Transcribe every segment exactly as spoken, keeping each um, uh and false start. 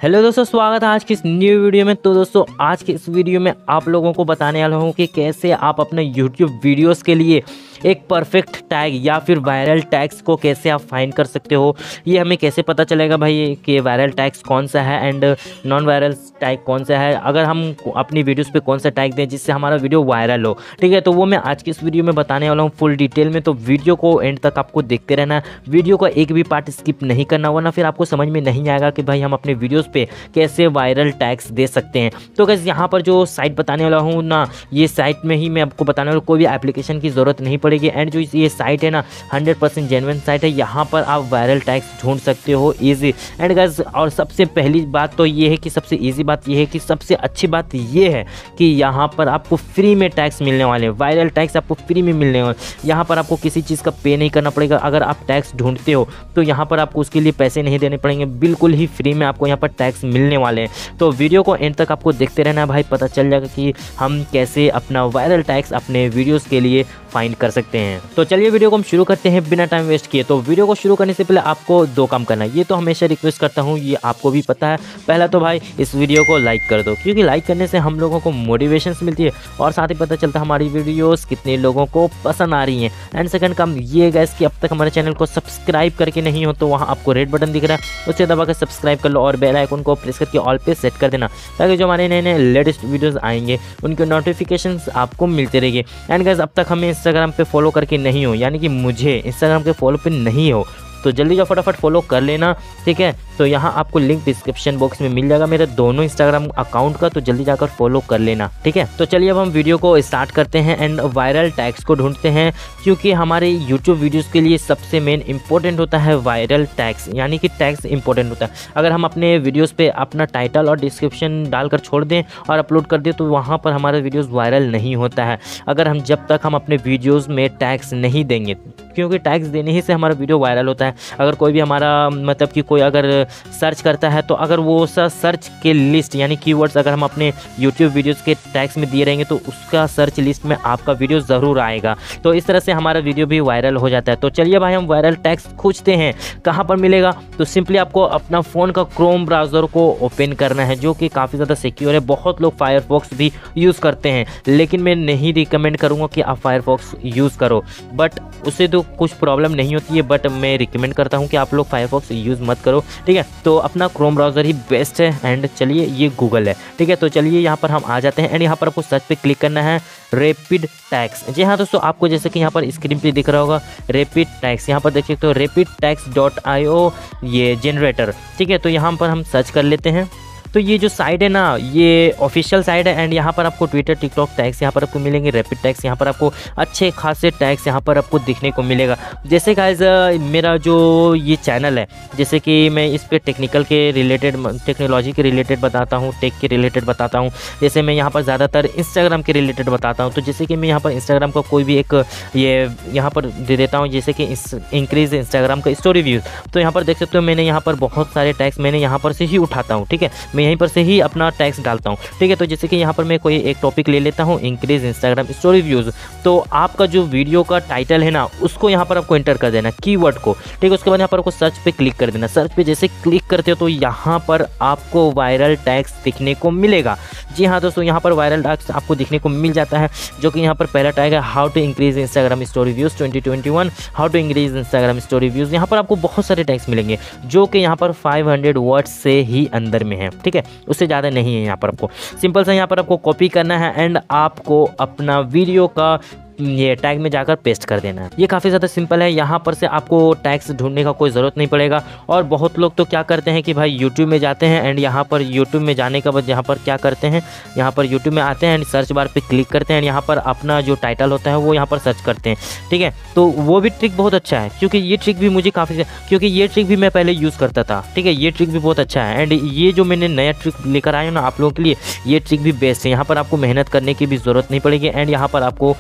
Hello दोस्तों, स्वागत है आज की इस न्यू वीडियो में। तो दोस्तों आज की इस वीडियो में आप लोगों को बताने वाला हूँ कि कैसे आप अपने यूट्यूब वीडियोस के लिए एक परफेक्ट टैग या फिर वायरल टैग्स को कैसे आप फाइंड कर सकते हो। ये हमें कैसे पता चलेगा भाई कि वायरल टैग्स कौन सा है एंड नॉन वायरल टैग कौन सा है, अगर हम अपनी वीडियोस पे कौन सा टैग दें जिससे हमारा वीडियो वायरल हो। ठीक है, तो वो मैं आज की इस वीडियो में बताने वाला हूँ फुल डिटेल में। तो वीडियो को एंड तक आपको देखते रहना, वीडियो का एक भी पार्ट स्किप नहीं करना, वरना फिर आपको समझ में नहीं आएगा कि भाई हम अपने वीडियोस पे कैसे वायरल टैग्स दे सकते हैं। तो गाइस यहाँ पर जो साइट बताने वाला हूँ ना, ये साइट में ही मैं आपको बताने वाला हूँ, कोई भी एप्लीकेशन की ज़रूरत नहीं पड़ेगी। एंड जो ये साइट है ना हंड्रेड परसेंट जेन्युइन साइट है, यहाँ पर आप वायरल टैग्स ढूंढ सकते हो ईजी। एंड गाइस और सबसे पहली बात तो ये है कि सबसे ईजी बात ये है कि सबसे अच्छी बात ये है कि यहाँ पर आपको फ्री में टैग्स मिलने वाले हैं, वायरल टैग्स आपको फ्री में मिलने वाले। यहाँ पर आपको किसी चीज़ का पे नहीं करना पड़ेगा। अगर आप टैग्स ढूंढते हो तो यहाँ पर आपको उसके लिए पैसे नहीं देने पड़ेंगे, बिल्कुल ही फ्री में आपको यहाँ पर टैग्स मिलने वाले हैं। तो वीडियो को एंड तक आपको देखते रहना भाई, पता चल जाएगा कि हम कैसे अपना वायरल टैग्स अपने वीडियोस के लिए फाइंड कर सकते हैं। तो चलिए वीडियो को हम शुरू करते हैं बिना टाइम वेस्ट किए। तो वीडियो को शुरू करने से पहले आपको दो काम करना है, ये तो हमेशा रिक्वेस्ट करता हूँ, ये आपको भी पता है। पहला तो भाई इस वीडियो को लाइक कर दो, क्योंकि लाइक करने से हम लोगों को मोटिवेशन मिलती है और साथ ही पता चलता है हमारी वीडियोस कितने लोगों को पसंद आ रही हैं। एंड सेकंड काम ये गाइस कि अब तक हमारे चैनल को सब्सक्राइब करके नहीं हो तो वहाँ आपको रेड बटन दिख रहा है, उससे दबाकर सब्सक्राइब कर लो और बेल आइकन को प्रेस करके ऑल पे सेट कर देना, ताकि जो हमारे नए नए लेटेस्ट वीडियोस आएंगे उनके नोटिफिकेशंस आपको मिलते रहेंगे। एंड गाइस अब तक हमें इंस्टाग्राम पे फॉलो करके नहीं हो, यानी कि मुझे इंस्टाग्राम के फॉलो पे नहीं हो, तो जल्दी जाओ फटाफट फॉलो कर लेना। ठीक है, तो यहाँ आपको लिंक डिस्क्रिप्शन बॉक्स में मिल जाएगा मेरे दोनों इंस्टाग्राम अकाउंट का, तो जल्दी जाकर फॉलो कर लेना। ठीक है, तो चलिए अब हम वीडियो को स्टार्ट करते हैं एंड वायरल टैग्स को ढूंढते हैं, क्योंकि हमारे यूट्यूब वीडियोस के लिए सबसे मेन इंपॉर्टेंट होता है वायरल टैग्स, यानी कि टैग्स इंपॉर्टेंट होता है। अगर हम अपने वीडियोज़ पे अपना टाइटल और डिस्क्रिप्शन डालकर छोड़ दें और अपलोड कर दें तो वहाँ पर हमारा वीडियोज़ वायरल नहीं होता है, अगर हम जब तक हम अपने वीडियोज़ में टैग्स नहीं देंगे, क्योंकि टैग्स देने ही से हमारा वीडियो वायरल होता है। अगर कोई भी हमारा मतलब कि कोई अगर सर्च करता है तो अगर वो सा सर्च के लिस्ट यानी कीवर्ड्स अगर हम अपने यूट्यूब वीडियोस के टैग्स में दिए रहेंगे तो उसका सर्च लिस्ट में आपका वीडियो ज़रूर आएगा, तो इस तरह से हमारा वीडियो भी वायरल हो जाता है। तो चलिए भाई हम वायरल टैग्स खोजते हैं, कहाँ पर मिलेगा। तो सिंपली आपको अपना फ़ोन का क्रोम ब्राउज़र को ओपन करना है, जो कि काफ़ी ज़्यादा सिक्योर है। बहुत लोग फायरफॉक्स भी यूज़ करते हैं, लेकिन मैं नहीं रिकमेंड करूँगा कि आप फायरफॉक्स यूज़ करो, बट उससे तो कुछ प्रॉब्लम नहीं होती है, बट मैं रिकमेंड करता हूं कि आप लोग फायरफॉक्स यूज़ मत करो। ठीक है, तो अपना क्रोम ब्राउज़र ही बेस्ट है। एंड चलिए ये गूगल है। ठीक है, तो चलिए यहाँ पर हम आ जाते हैं एंड यहाँ पर आपको सर्च पे क्लिक करना है रैपिड टैग्स। जी हाँ दोस्तों, आपको जैसे कि यहाँ पर स्क्रीन पे दिख रहा होगा रैपिड टैग्स, यहाँ पर देख सकते हो rapid tags dot I O ये जनरेटर। ठीक है, तो यहाँ पर हम सर्च कर लेते हैं। तो ये जो साइट है ना ये ऑफिशियल साइट है एंड यहाँ पर आपको ट्विटर टिकटॉक टैग्स यहाँ पर आपको मिलेंगे, रैपिड टैग्स यहाँ पर आपको अच्छे खासे टैग्स यहाँ पर आपको दिखने को मिलेगा। जैसे गाइस मेरा जो ये चैनल है, जैसे कि मैं इस पर टेक्निकल के रिलेटेड टेक्नोलॉजी के रिलेटेड बताता हूँ, टेक के रिलेटेड बताता हूँ। जैसे मैं यहाँ पर ज़्यादातर इंस्टाग्राम के रिलेटेड बताता हूँ, तो जैसे कि मैं यहाँ पर इंस्टाग्राम का कोई भी एक ये यहाँ पर दे देता हूँ, जैसे कि इंक्रीज इंस्टाग्राम का स्टोरी व्यूज़। तो यहाँ पर देख सकते हो मैंने यहाँ पर बहुत सारे टैग्स मैंने यहाँ पर से ही उठाता हूँ। ठीक है, मैं यहीं पर से ही अपना टैक्स डालता हूँ। ठीक है, तो जैसे कि यहाँ पर मैं कोई एक टॉपिक ले लेता हूँ, इंक्रीज इंस्टाग्राम स्टोरी व्यूज़। तो आपका जो वीडियो का टाइटल है ना उसको यहाँ पर आपको एंटर कर देना, कीवर्ड को। ठीक है, उसके बाद यहाँ पर आपको सर्च पे क्लिक कर देना। सर्च पे जैसे क्लिक करते हो तो यहाँ पर आपको वायरल टैग्स दिखने को मिलेगा। जी हाँ दोस्तों, यहाँ पर वायरल टैग्स आपको दिखने को मिल जाता है, जो कि यहाँ पर पहला टैग है how to increase Instagram story views twenty twenty one, how to increase Instagram story views. यहाँ पर आपको बहुत सारे टैग्स मिलेंगे जो कि यहाँ पर फाइव हंड्रेड वर्ड्स से ही अंदर में है। ठीक है, उससे ज़्यादा नहीं है। यहाँ पर आपको सिंपल सा यहाँ पर आपको कॉपी करना है एंड आपको अपना वीडियो का ये टैग में जाकर पेस्ट कर देना है। ये काफ़ी ज़्यादा सिंपल है, यहाँ पर से आपको टैग्स ढूंढने का कोई ज़रूरत नहीं पड़ेगा। और बहुत लोग तो क्या करते हैं कि भाई यूट्यूब में जाते हैं एंड यहाँ पर यूट्यूब में जाने के बाद यहाँ पर क्या करते हैं, यहाँ पर यूट्यूब में आते हैं एंड सर्च बार पे क्लिक करते हैं, यहाँ पर अपना जो टाइटल होता है वो यहाँ पर सर्च करते हैं। ठीक है, तो वो भी ट्रिक बहुत अच्छा है, क्योंकि ये ट्रिक भी मुझे काफ़ी क्योंकि ये ट्रिक भी मैं पहले यूज़ करता था। ठीक है, ये ट्रिक भी बहुत अच्छा है एंड ये जो मैंने नया ट्रिक लेकर आया ना आप लोगों के लिए, ये ट्रिक भी बेस्ट है। यहाँ पर आपको मेहनत करने की भी ज़रूरत नहीं पड़ेगी एंड यहाँ पर आपको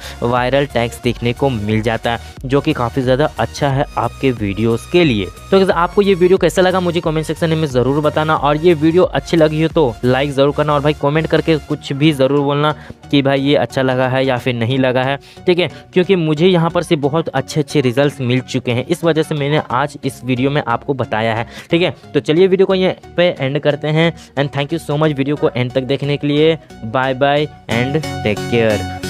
वायरल टैग्स देखने को मिल जाता है, जो कि काफ़ी ज़्यादा अच्छा है आपके वीडियोस के लिए। तो अगर आपको ये वीडियो कैसा लगा मुझे कमेंट सेक्शन में ज़रूर बताना, और ये वीडियो अच्छी लगी हो तो लाइक ज़रूर करना, और भाई कमेंट करके कुछ भी ज़रूर बोलना कि भाई ये अच्छा लगा है या फिर नहीं लगा है, ठीक है, क्योंकि मुझे यहाँ पर से बहुत अच्छे अच्छे रिजल्ट्स मिल चुके हैं, इस वजह से मैंने आज इस वीडियो में आपको बताया है, ठीक है। तो चलिए वीडियो को ये पे एंड करते हैं, and thank you so much video को एंड तक देखने के लिए। Bye bye and take care.